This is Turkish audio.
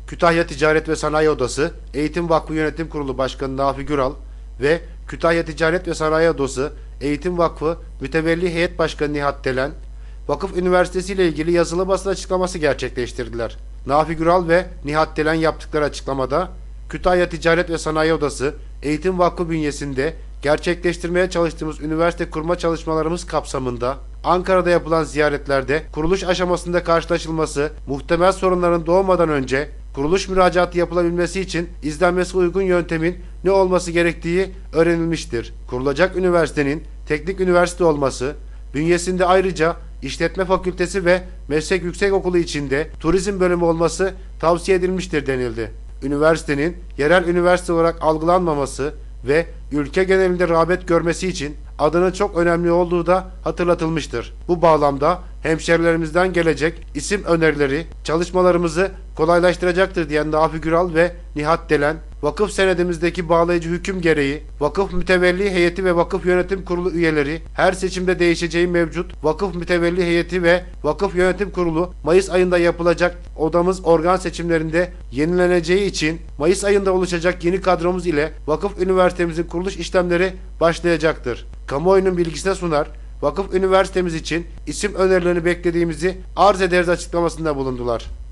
Kütahya Ticaret ve Sanayi Odası, Eğitim Vakfı Yönetim Kurulu Başkanı Nafi Güral ve Kütahya Ticaret ve Sanayi Odası, Eğitim Vakfı Mütevelli Heyet Başkanı Nihat Delen, Vakıf Üniversitesi ile ilgili yazılı basın açıklaması gerçekleştirdiler. Nafi Güral ve Nihat Delen yaptıkları açıklamada, Kütahya Ticaret ve Sanayi Odası, Eğitim Vakfı bünyesinde gerçekleştirmeye çalıştığımız üniversite kurma çalışmalarımız kapsamında Ankara'da yapılan ziyaretlerde kuruluş aşamasında karşılaşılması, muhtemel sorunların doğmadan önce kuruluş müracaatı yapılabilmesi için izlenmesi uygun yöntemin ne olması gerektiği öğrenilmiştir. Kurulacak üniversitenin teknik üniversite olması, bünyesinde ayrıca işletme fakültesi ve meslek yüksekokulu içinde turizm bölümü olması tavsiye edilmiştir denildi. Üniversitenin yerel üniversite olarak algılanmaması ve ülke genelinde rağbet görmesi için adının çok önemli olduğu da hatırlatılmıştır. Bu bağlamda hemşerilerimizden gelecek isim önerileri çalışmalarımızı kolaylaştıracaktır diyen Nafi Güral ve Nihat Delen, vakıf senedimizdeki bağlayıcı hüküm gereği vakıf mütevelli heyeti ve vakıf yönetim kurulu üyeleri her seçimde değişeceği mevcut vakıf mütevelli heyeti ve vakıf yönetim kurulu Mayıs ayında yapılacak odamız organ seçimlerinde yenileneceği için Mayıs ayında oluşacak yeni kadromuz ile vakıf üniversitemizin kuruluş işlemleri başlayacaktır. Kamuoyunun bilgisine sunar, vakıf üniversitemiz için isim önerilerini beklediğimizi arz ederiz açıklamasında bulundular.